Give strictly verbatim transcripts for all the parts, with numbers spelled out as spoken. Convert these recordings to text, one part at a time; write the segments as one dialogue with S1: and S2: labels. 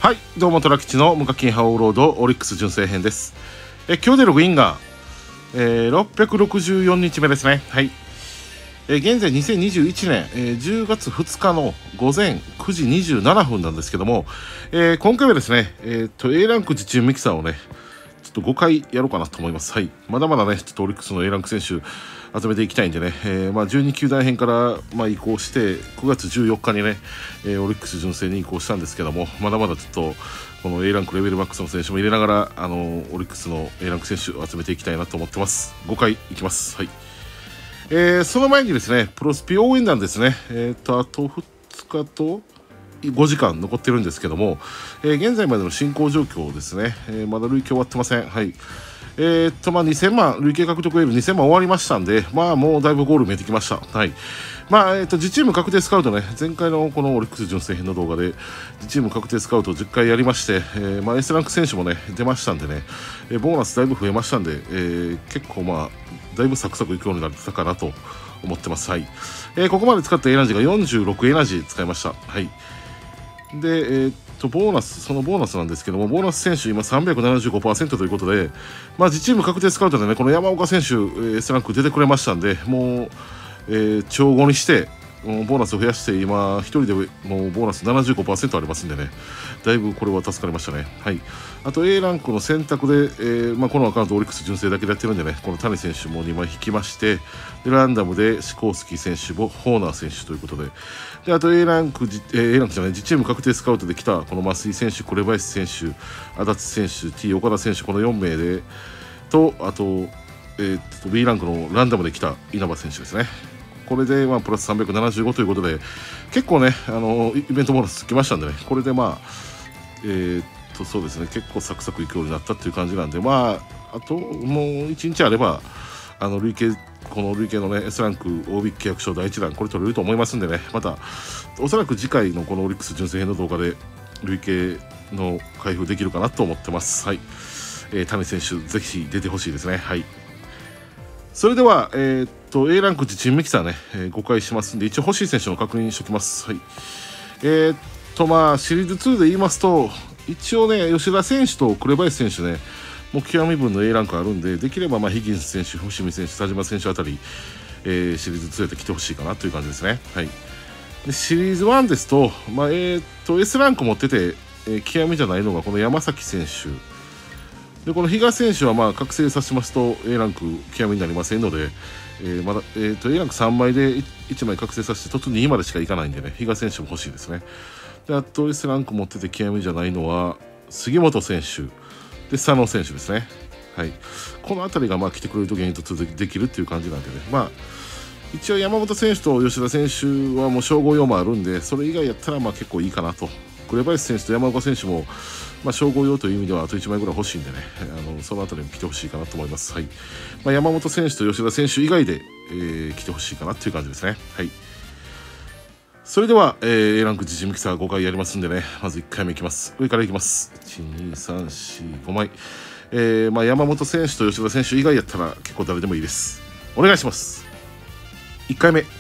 S1: はい、どうもトラ吉の無課金ハオーロードオリックス純正編です。え今日でログインが、えー、ろっぴゃくろくじゅうよっかめですね。はい、え現在にせんにじゅういちねん、えー、じゅうがつふつかの午前くじにじゅうななふんなんですけども、えー、今回はですね、えー、と A ランク自チームミキサーをねちょっとごかいやろうかなと思います。はい、まだまだねちょっとオリックスの A ランク選手集めていきたいんでね、えーまあ、じゅうにきゅうだん編から、まあ、移行してくがつじゅうよっかにね、えー、オリックス純正に移行したんですけども、まだまだちょっとこの A ランクレベルマックスの選手も入れながら、あのー、オリックスの A ランク選手を集めていきたいなと思ってます。ごかいいきます。はい、えー、その前にですねプロスピ応援団ですね、えー、とあとふつかとごじかん残ってるんですけども、えー、現在までの進行状況ですね、えー、まだ累計終わってません。はい、えー、っとまあにせんまん累計獲得得るにせんまん終わりましたんで、まあもうだいぶゴール見えてきました。はい、まあえー、っと自チーム確定スカウトね、前回のこのオリックス純正編の動画で自チーム確定スカウトをじゅっかいやりまして、えーまあ、S ランク選手もね出ましたんでね、えー、ボーナスだいぶ増えましたんで、えー、結構まあだいぶサクサクいくようになってたかなと思ってます。はい、えー、ここまで使ったエナジーがよんじゅうろくエナジー使いました。はい、で、えー、っとボーナスそのボーナスなんですけども、ボーナス選手今 さんびゃくななじゅうごパーセント ということで、まあ、自チーム確定スカウトでねこの山岡選手、えー、S ランク出てくれましたんで、もう、えー、調合にしてもうボーナスを増やして今ひとりでもうボーナス ななじゅうごパーセント ありますんでね、だいぶこれは助かりましたね。はい、あと A ランクの選択で、えーまあ、このアカウントオリックス純正だけでやってるんでね、この谷選手もにまい引きまして、でランダムでシコースキー選手もホーナー選手ということで、であと A ランク、えー、A ランクじゃない自チーム確定スカウトで来たこの増井選手、紅林選手、足立選手、T 岡田選手、このよんめいでと、あと,、えー、と B ランクのランダムで来た稲葉選手ですね。これでまあプラスさんびゃくななじゅうごということで、結構ねあのイベントボーナスつきましたんでね、これでまあえー、っとそうですね結構サクサクいくようになったっていう感じなんで、まああともういちにちあればあの累計この累計のね S ランク オービー 契約賞だいいちだんこれ取れると思いますんでね、またおそらく次回のこのオリックス純正編の動画で累計の開封できるかなと思ってます。はい、えー、谷選手ぜひ出てほしいですね。はい、それでは、えー、っと A ランク自チームミキサーね、えー、ごかいしますんで、一応欲しい選手の確認しておきます。はい、えー、っとまあシリーズにで言いますと、一応ね吉田選手と紅林選手ねもう極み分の A ランクあるんで、できればまあヒギンス選手、伏見選手、田島選手あたり、えー、シリーズにで来てほしいかなという感じですね。はい、でシリーズいちですと、まあ、えー、っと S ランク持ってて、えー、極みじゃないのがこの山崎選手で、この比嘉選手はまあ覚醒させますと A ランク極みになりませんので、えーまだえー、と A ランクさんまいでいちまい覚醒させて突にまでしかいかないんでね、比嘉選手も欲しいですね。であと S ランク持ってて極みじゃないのは杉本選手で佐野選手ですね。はい、この辺りがまあ来てくれるとゲインと続きできるっていう感じなんでね、まあ一応山本選手と吉田選手はもう称号用もあるんで、それ以外やったらまあ結構いいかなと。紅林選手と山岡選手も、まあ、称号用という意味ではあといちまいぐらい欲しいんでね、あのその辺りも来てほしいかなと思います。はい、まあ、山本選手と吉田選手以外で、えー、来てほしいかなっていう感じですね。はい、それでは、えー、A ランク自チームミキサーごかいやりますんでね、まずいっかいめいきます。上からいきます。いち、に、さん、よん、ごまい、えーまあ、山本選手と吉田選手以外やったら結構誰でもいいです。お願いします。いっかいめ、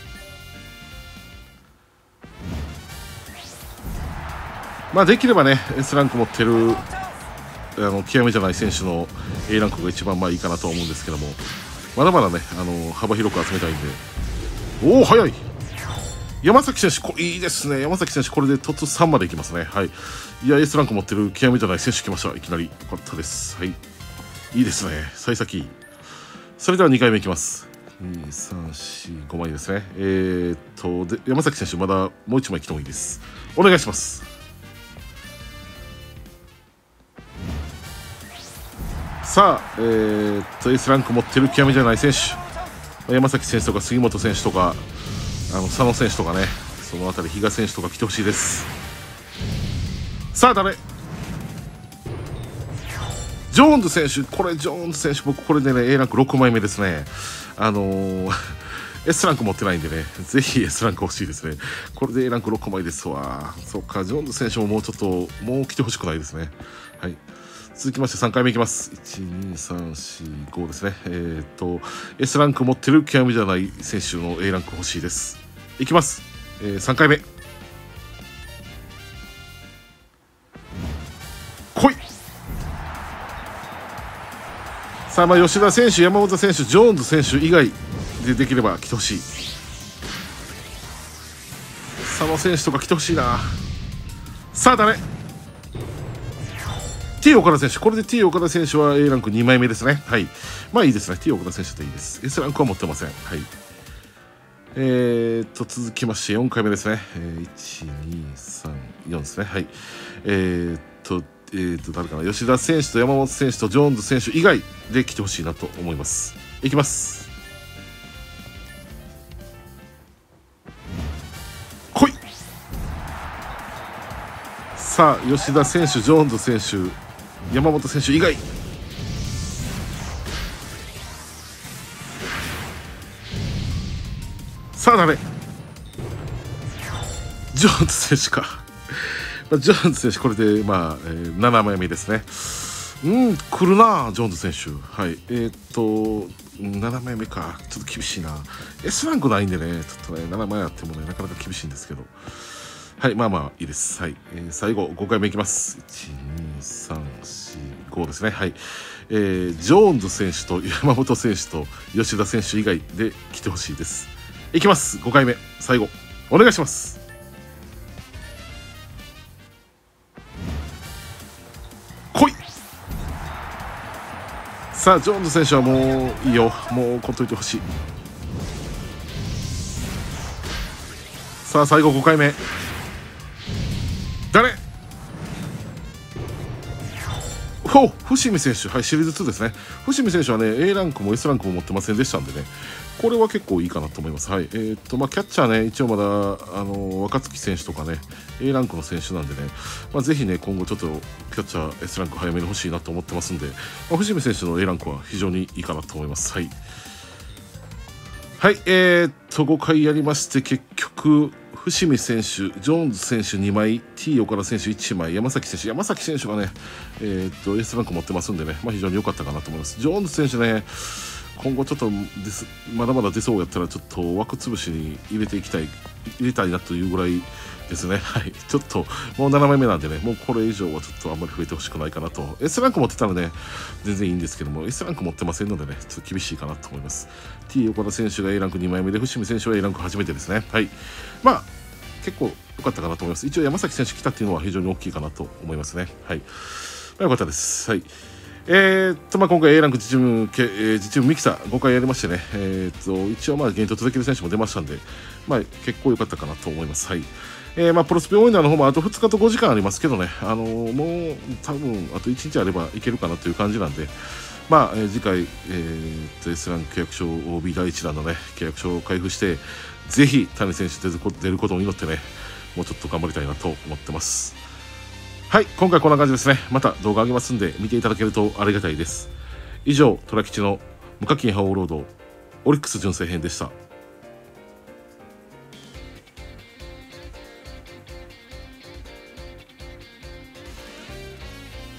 S1: まあ、できればね S ランク持ってるあの極めじゃない選手の A ランクが一番まあいいかなと思うんですけども、まだまだねあの幅広く集めたいんで。おお早い、山崎選手こいいですね。山崎選手これで突さんまでいきますね。はい、いや S ランク持ってる極めじゃない選手来ました。いきなりよかったです。はい、いいですね幸先。それではにかいめいきます。に、さん、よん、ごまいですね。えー、っとで山崎選手まだもういちまい来てもいいです。お願いします。さあ、えー、っと S ランク持ってる極みじゃない選手、山崎選手とか杉本選手とかあの佐野選手とかね、そのあたり比嘉選手とか来てほしいです。さあ誰、ジョーンズ選手、これジョーンズ選手僕これでね A ランクろくまいめですね。あのー、S ランク持ってないんでね、ぜひ S ランク欲しいですね。これで A ランクろくまいですわ。そっか、ジョーンズ選手ももうちょっともう来てほしくないですね。はい、続きましてさんかいめいきます。いち、に、さん、よん、ごですね。えー、っと S ランク持ってる極みじゃない選手の A ランク欲しいです。いきます、えー、さんかいめ。 さあ、まあ吉田選手、山本選手、ジョーンズ選手以外でできれば来てほしい。佐野選手とか来てほしいな。さあ誰 T 岡田選手、これで T 岡田選手は A ランクにまいめですね。はい、まあいいですね。 T 岡田選手でいいです。 S ランクは持ってません。はい、えー、と続きましてよんかいめですね。えー、いちにさんよんですね。はい、えー、っとえー、っと誰かな、吉田選手と山本選手とジョーンズ選手以外で来てほしいなと思います。いきます。来い。さあ吉田選手、ジョーンズ選手、山本選手以外。さあ誰、ジョーンズ選手かジョーンズ選手、これでまあ、えー、ななまいめですね。うん、来るなジョーンズ選手。はい、えー、っとななまいめか、ちょっと厳しいな。 S ランクないんでね、ちょっとねななまいあってもねなかなか厳しいんですけど、はい、まあまあいいです。はい、えー、最後ごかいめいきます。いちにさんよんごですね。はい、えー、ジョーンズ選手と山本選手と吉田選手以外で来てほしいです。いきます。ごかいめ、最後お願いします。来い。さあジョーンズ選手はもういいよ、もう来んといてほしい。さあ最後ごかいめ、誰、お伏見選手、はい、シリーズツーですね。伏見選手はね A ランクも S ランクも持ってませんでしたんでね、これは結構いいかなと思います。はい、えー、っとまあキャッチャーね、一応まだあの若月選手とかね A ランクの選手なんでね、まあ、ぜひね今後ちょっとキャッチャー S ランク早めに欲しいなと思ってますんで、まあ、伏見選手の A ランクは非常にいいかなと思います。はい、はい、えー、っとごかいやりまして、結局伏見選手、ジョーンズ選手にまい、T 岡田選手いちまい、山崎選手、山崎選手がね、えー、っと S ランク持ってますんでね、まあ、非常に良かったかなと思います。ジョーンズ選手ね、今後ちょっとですまだまだ出そうやったらちょっと枠潰しに入れていきたい入れたいなというぐらいですね。はい、ちょっともうななまいめなんでね、もうこれ以上はちょっとあんまり増えてほしくないかなと。 S ランク持ってたらね全然いいんですけども、 S ランク持ってませんのでねちょっと厳しいかなと思います。 T 岡田選手が A ランクにまいめで、伏見選手は A ランク初めてですね。はい、まあ結構良かったかなと思います。一応山崎選手来たっていうのは非常に大きいかなと思いますね。はい、まあ、よかったです。はい、えー、っとまあ今回 A ランク自チーム、えー、自チームミキサーごかいやりましてね、えー、っと一応まあ現状続ける選手も出ましたんで、まあ結構良かったかなと思います。はい、えー、まあプロスペオイナーの方もあとふつかとごじかんありますけどね、あのー、もう多分あといちにちあればいけるかなという感じなんで、まあ、えー、次回、えー、っと エス ランク契約書 オービー 第一弾のね契約書を開封して、ぜひ谷選手出る出ることを祈ってね、もうちょっと頑張りたいなと思ってます。はい、今回こんな感じですね。また動画上げますんで見ていただけるとありがたいです。以上、虎吉の無課金覇王ロードオリックス純正編でした。